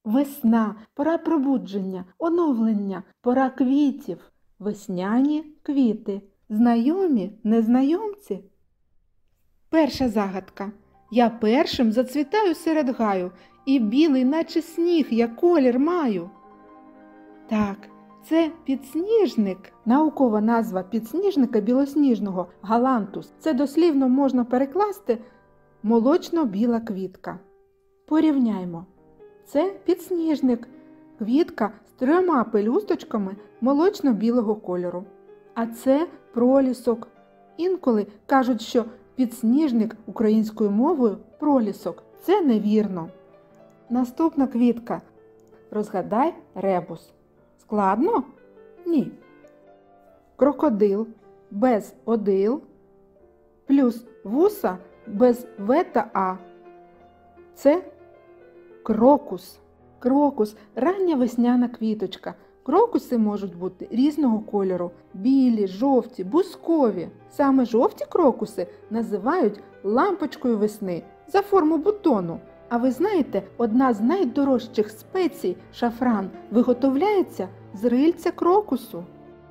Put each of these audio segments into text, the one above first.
Весна, пора пробудження, оновлення, пора квітів. Весняні квіти. Знайомі, незнайомці? Перша загадка. Я першим зацвітаю серед гаю, і білий, наче сніг, я колір маю. Так, це підсніжник. Наукова назва підсніжника білосніжного – галантус. Це дослівно можна перекласти молочно-біла квітка. Порівняймо. Це підсніжник. Квітка з 3 пелюсточками молочно-білого кольору. А це пролісок. Інколи кажуть, що підсніжник українською мовою – пролісок. Це невірно. Наступна квітка. Розгадай ребус. Складно? Ні. Крокодил без одил плюс вуса без В та А. Це крокус. Крокус – рання весняна квіточка. Крокуси можуть бути різного кольору – білі, жовті, бускові. Саме жовті крокуси називають лампочкою весни за форму бутону. А ви знаєте, одна з найдорожчих спецій – шафран – виготовляється з рильця крокусу.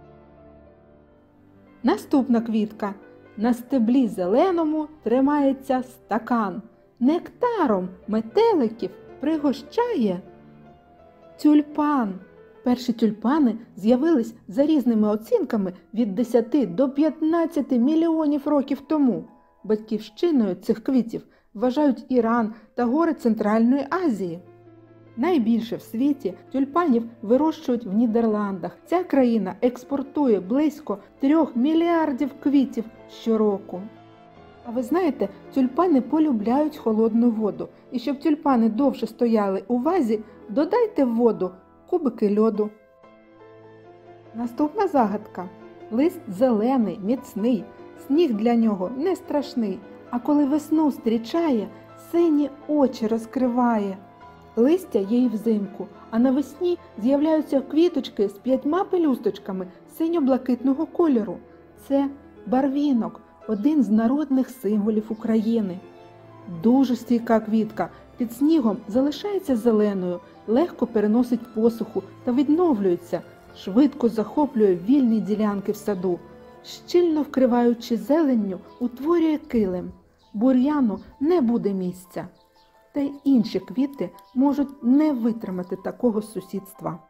Наступна квітка. На стеблі зеленому тримається стакан. Нектаром метеликів пригощає тюльпан. Перші тюльпани з'явились за різними оцінками від 10 до 15 мільйонів років тому. Батьківщиною цих квітів вважають Іран та гори Центральної Азії. Найбільше в світі тюльпанів вирощують в Нідерландах. Ця країна експортує близько 3 мільярдів квітів щороку. А ви знаєте, тюльпани полюбляють холодну воду. І щоб тюльпани довше стояли у вазі, додайте в воду кубики льоду. Наступна загадка. Лист зелений, міцний, сніг для нього не страшний. А коли весну зустрічає, сині очі розкриває. Листя є і взимку, а навесні з'являються квіточки з 5 пелюсточками синьо-блакитного кольору. Це барвінок, один з народних символів України. Дуже стійка квітка, під снігом залишається зеленою, легко переносить посуху та відновлюється, швидко захоплює вільні ділянки в саду, щільно вкриваючи зеленню, утворює килим. Бур'яну не буде місця. Та й інші квіти можуть не витримати такого сусідства.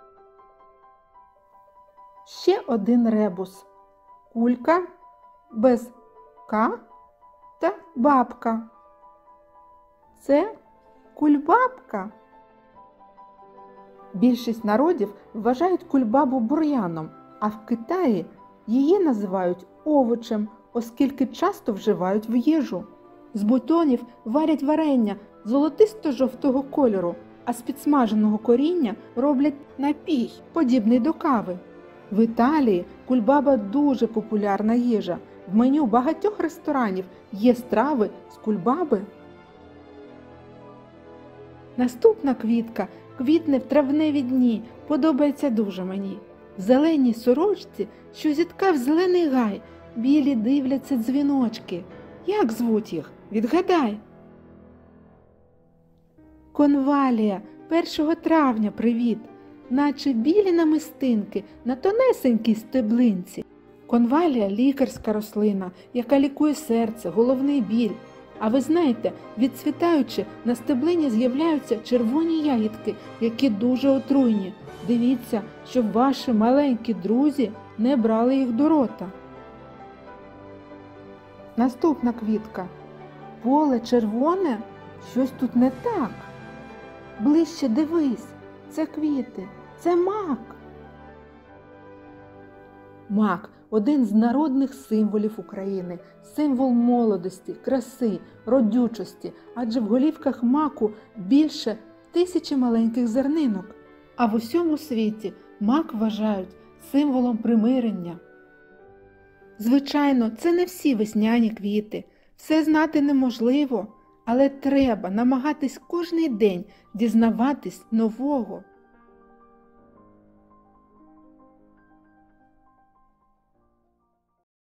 Ще один ребус. Кулька без К та бабка. Це кульбабка. Більшість народів вважають кульбабу бур'яном, а в Китаї її називають овочем, оскільки часто вживають в їжу. З бутонів варять варення золотисто-жовтого кольору, а з підсмаженого коріння роблять напій, подібний до кави. В Італії кульбаба дуже популярна їжа. В меню багатьох ресторанів є страви з кульбаби. Наступна квітка квітне в травневі дні, подобається дуже мені. В зеленій сорочці, що зіткав зелений гай, білі дивляться дзвіночки. Як звуть їх? Відгадай. Конвалія, 1 травня привіт, наче білі намистинки на тонесенькій стеблинці. Конвалія – лікарська рослина, яка лікує серце, головний біль. А ви знаєте, відцвітаючи, на стеблині з'являються червоні ягідки, які дуже отруйні. Дивіться, щоб ваші маленькі друзі не брали їх до рота. Наступна квітка. Поле червоне? Щось тут не так. Ближче дивись. Це квіти. Це мак. Мак – один з народних символів України. Символ молодості, краси, родючості. Адже в голівках маку більше 1000 маленьких зернинок. А в усьому світі мак вважають символом примирення. Звичайно, це не всі весняні квіти. Все знати неможливо, але треба намагатись кожний день дізнаватись нового.